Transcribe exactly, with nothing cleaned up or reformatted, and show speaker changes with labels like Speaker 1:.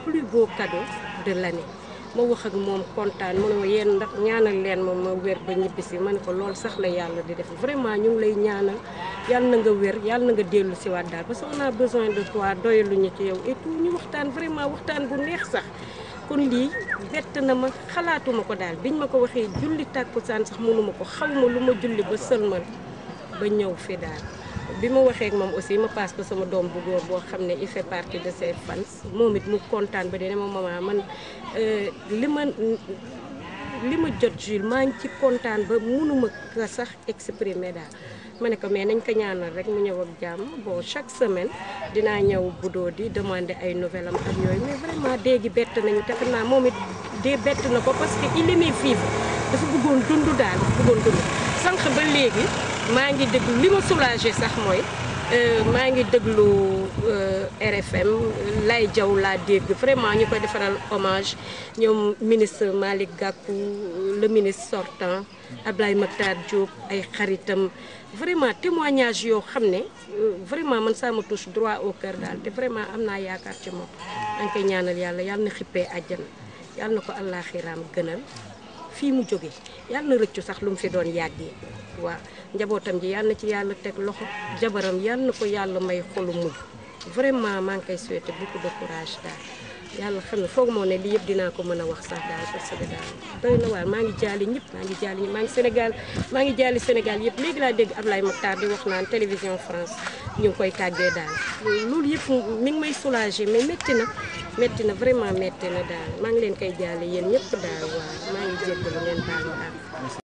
Speaker 1: plus beau cadeau de l'année ma wax ak moom kontaan mu ne ma yéen ndax ñaanal leen moom ma wér ba ñibbisi ma ne ko loolu sax la yàlla di def vraiment ñu ngi lay ñaanal yàlla na nga wér yàlla na nga dellu si waat daal parce que on a besoin de toi doyaluñu ci yow et tout ñu waxtaan vraiment waxtaan bu neex sax kon lii bett na ma xalaatuma ko daal biñ ma ko waxee julli tàkkusaan sax mënuma ko xaw ma lu ma julli ba sëlmal ba ñëw fi daal bi ma waxee ak moom aussi ma passe ko sama doom bu góor boo xam ne il fait partie de ses fans moom it mu kontaan ba dina ma maman man li ma li ma jot Jules maa ngi ci kontaan ba mënuma ko sax exprimer daal ma ne ko mais nañ ko ñaanal rek mu ñëw ak jàmm bon chaque semaine dinaa ñëw budoo di demander ay nouvelles am ak yooyu mais vraiment déegi bett nañu te xam naa moom it dee bett na ko parce que il aimait vivre dafa bëggoon dund daal dafa bëggoon dund sànq ba léegi maa ngi déglu li ma soulagé sax mooy maa ngi déglu R F M Lay Diaw laa dégg vraiment ñu koy defaral hommage ñoom ministre Malick Gakou le ministre sortant Ablaye Mactar Diop ay xaritam vraiment témoignage yoo xam ne vraiment man ça me touche droit au cœur daal te vraiment am naa yaakaar ci moom dañ koy ñaanal yàlla yàlla na xippee àjjana yàlla na ko àllaaxiraam gënal fii mu jóge yàlla na rëccu sax lu mu fi doon yàggee waaw njabootam ji yàlla na ci yàlla teg loxo jabaram yàlla na ko yàlla may xolu mujj vraiment maa ngi koy souhaiter beaucoup de courage daal yàlla xam ne foog moo ne lii yëpp dinaa ko mën a wax sax daal parce que daal doy na waar maa ngi jaali ñëpp maa ngi jaali ñëpp maa ngi Sénégal maa ngi jaali Sénégal yëpp léegi laa dégg Ablaye Mactar di wax naan télévision France ñu ngi koy tàggee daal loolu yëpp mi ngi may soulager mais métti na métti na vraiment métti na daal maa ngi leen koy jaale yéen ñëpp daal waaw maa ngi jéggalu ngeen baal ma